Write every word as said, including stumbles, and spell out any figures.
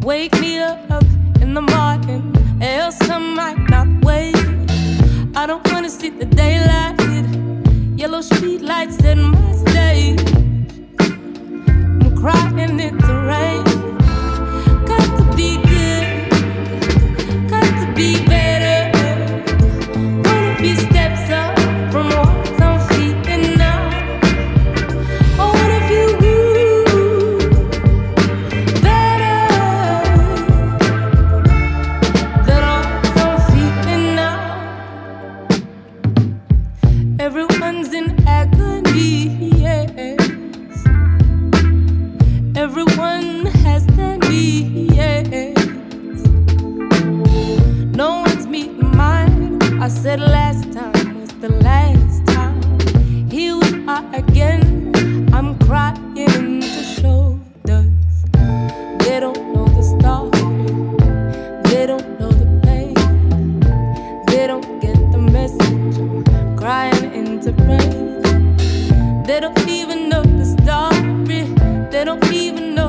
Wake me up in the morning, else I might not wait. I don't wanna see the daylight, yellow street lights in my stage. I'm crying in the rain. Got to be good, got to be better. Wanna be steps up from what I'm feeling now. I wanna feel good, better than all I'm feeling now. Everyone's in agony, yes. Everyone has their needs. No one's meeting mine. I said last time was the last time. Here we are again. I'm crying into shoulders. They don't know the story. They don't know the pain. They don't get the message. I'm crying into rain. They don't even know the story. They don't even know